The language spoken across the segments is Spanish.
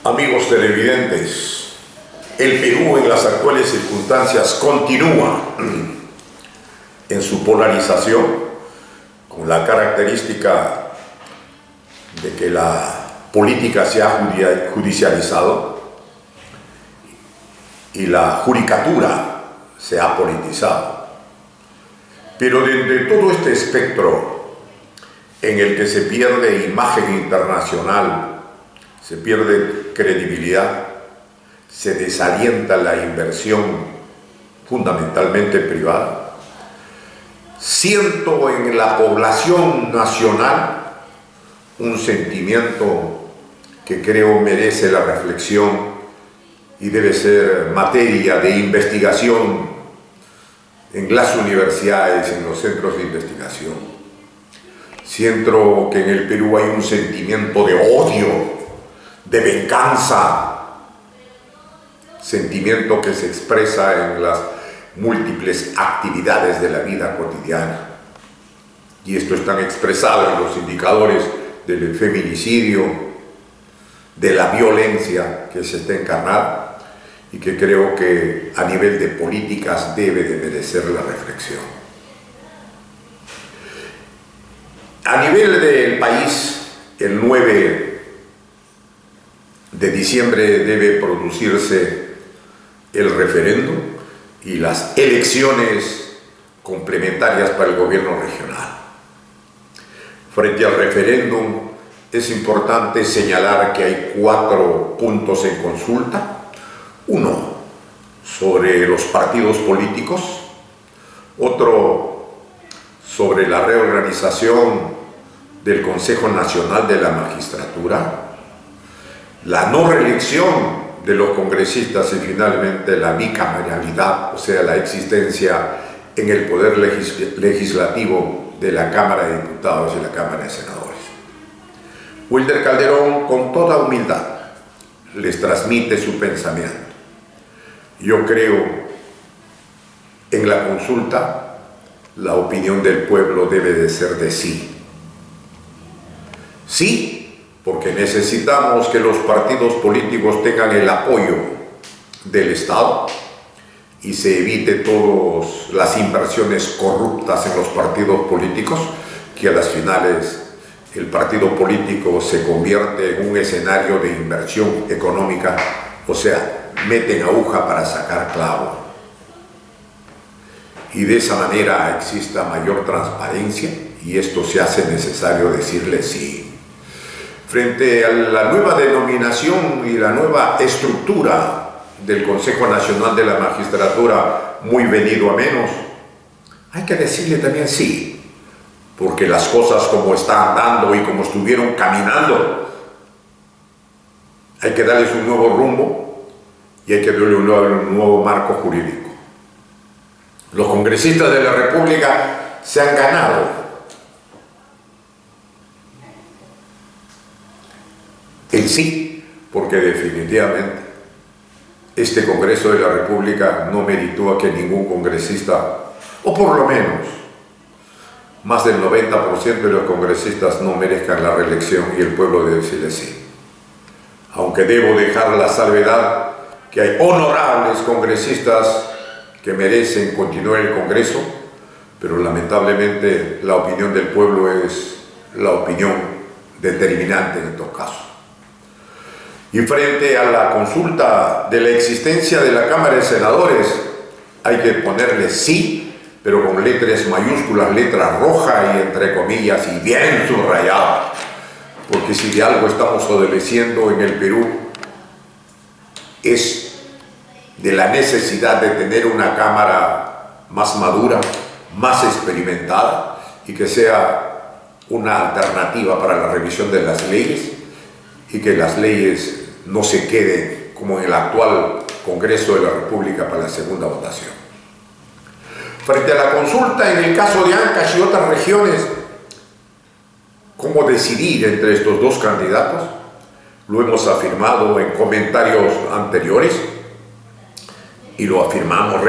Amigos televidentes, el Perú en las actuales circunstancias continúa en su polarización con la característica de que la política se ha judicializado y la judicatura se ha politizado. Pero de todo este espectro en el que se pierde imagen internacional, se pierde credibilidad, se desalienta la inversión fundamentalmente privada, siento en la población nacional un sentimiento que creo merece la reflexión y debe ser materia de investigación en las universidades, en los centros de investigación. Siento que en el Perú hay un sentimiento de odio, de venganza, sentimiento que se expresa en las múltiples actividades de la vida cotidiana. Y esto está expresado en los indicadores del feminicidio, de la violencia que se está encarnando y que creo que a nivel de políticas debe de merecer la reflexión. A nivel del país, el 9 de diciembre debe producirse el referéndum y las elecciones complementarias para el gobierno regional. Frente al referéndum es importante señalar que hay 4 puntos en consulta. Uno, sobre los partidos políticos. Otro, sobre la reorganización del Consejo Nacional de la Magistratura. La no reelección de los congresistas y finalmente la bicameralidad, o sea, la existencia en el poder legislativo de la Cámara de Diputados y la Cámara de Senadores. Wilder Calderón, con toda humildad, les transmite su pensamiento. Yo creo en la consulta, la opinión del pueblo debe de ser de sí. Sí, porque necesitamos que los partidos políticos tengan el apoyo del Estado y se evite todas las inversiones corruptas en los partidos políticos, que a las finales el partido político se convierte en un escenario de inversión económica, o sea, meten aguja para sacar clavo. Y de esa manera exista mayor transparencia y esto se hace necesario decirle sí. Frente a la nueva denominación y la nueva estructura del Consejo Nacional de la Magistratura, muy venido a menos, hay que decirle también sí, porque las cosas como están andando y como estuvieron caminando, hay que darles un nuevo rumbo y hay que darle un nuevo marco jurídico. Los congresistas de la República se han ganado el sí, porque definitivamente este Congreso de la República no meritó a que ningún congresista, o por lo menos más del 90% de los congresistas no merezcan la reelección y el pueblo debe decirle sí. Aunque debo dejar la salvedad que hay honorables congresistas que merecen continuar el Congreso, pero lamentablemente la opinión del pueblo es la opinión determinante en estos casos. Y frente a la consulta de la existencia de la Cámara de Senadores, hay que ponerle sí, pero con letras mayúsculas, letra roja y entre comillas y bien subrayado. Porque si de algo estamos adoleciendo en el Perú es de la necesidad de tener una Cámara más madura, más experimentada y que sea una alternativa para la revisión de las leyes y que las leyes no se queden como en el actual Congreso de la República para la segunda votación. Frente a la consulta en el caso de Ancash y otras regiones, ¿cómo decidir entre estos dos candidatos? Lo hemos afirmado en comentarios anteriores y lo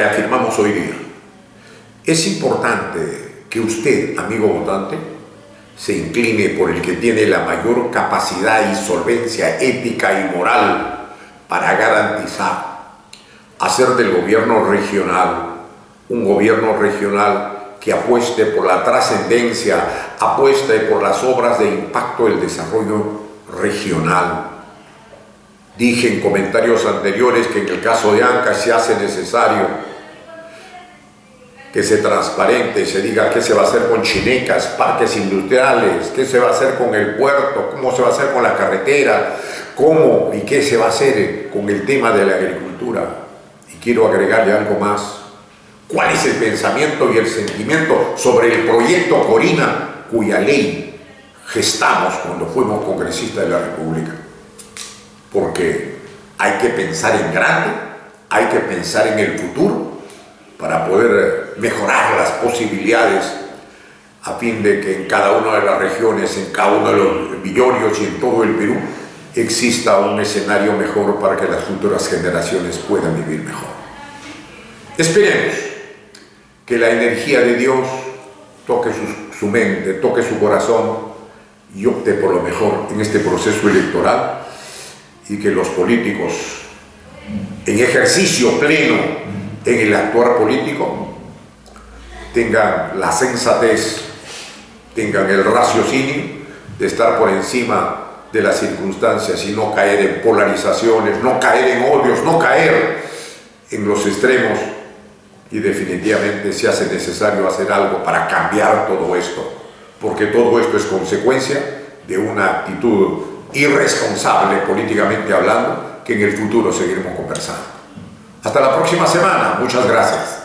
reafirmamos hoy día. Es importante que usted, amigo votante, se incline por el que tiene la mayor capacidad y solvencia ética y moral para garantizar hacer del gobierno regional un gobierno regional que apueste por la trascendencia, apueste por las obras de impacto del desarrollo regional. Dije en comentarios anteriores que en el caso de Ancash se hace necesario que se transparente, se diga qué se va a hacer con Chinecas, parques industriales, qué se va a hacer con el puerto, cómo se va a hacer con la carretera, cómo y qué se va a hacer con el tema de la agricultura. Y quiero agregarle algo más. ¿Cuál es el pensamiento y el sentimiento sobre el proyecto Corina, cuya ley gestamos cuando fuimos congresistas de la República? Porque hay que pensar en grande, hay que pensar en el futuro para poder mejorar las posibilidades a fin de que en cada una de las regiones, en cada uno de los villorrios y en todo el Perú exista un escenario mejor para que las futuras generaciones puedan vivir mejor. Esperemos que la energía de Dios toque su mente, toque su corazón y opte por lo mejor en este proceso electoral, y que los políticos en ejercicio pleno en el actuar político tengan la sensatez, tengan el raciocinio de estar por encima de las circunstancias y no caer en polarizaciones, no caer en odios, no caer en los extremos. Y definitivamente se hace necesario hacer algo para cambiar todo esto, porque todo esto es consecuencia de una actitud irresponsable políticamente hablando que en el futuro seguiremos conversando. Hasta la próxima semana. Muchas gracias.